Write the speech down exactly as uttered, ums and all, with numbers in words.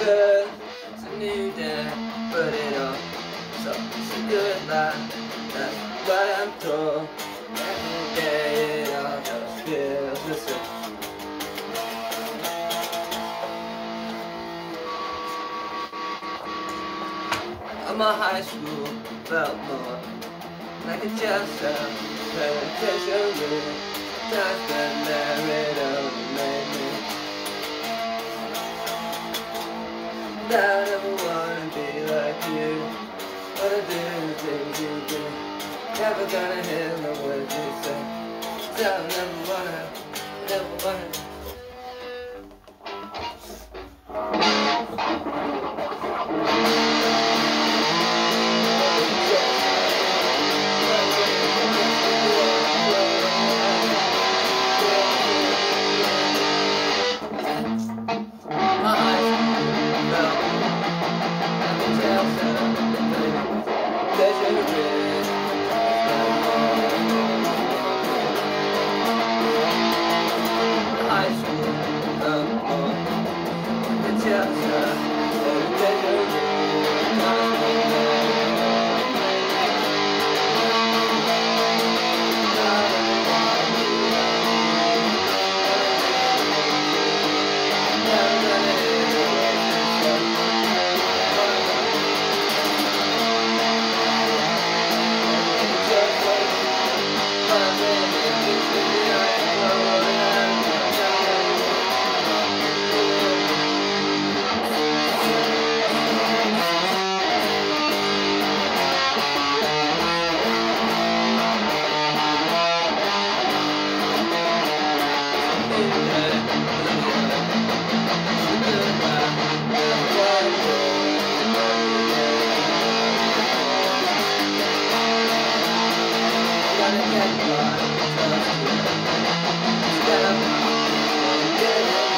good, it's a new day, put it on. So it's a good life, that's what I'm told. Every day it all just feels the same. My high school felt more like a jail cell, penitentiary. Times been there, it only made me. Now I never wanna be like you. Wanna do the things you do. Never gonna hear the words you say. So I never wanna, never wanna. Get up, get up.